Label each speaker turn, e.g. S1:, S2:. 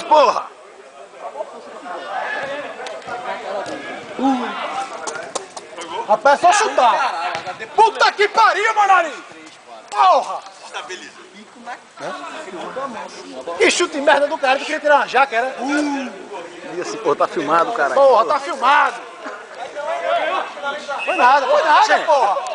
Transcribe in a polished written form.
S1: porra!
S2: Rapaz, é só chutar. Puta que pariu, Manari! Porra!
S1: Estabiliza.
S2: Que chute de merda do cara, tu queria tirar uma jaca, era?
S3: E assim, pô, tá filmado, cara.
S2: Porra, tá filmado! Foi nada, porra!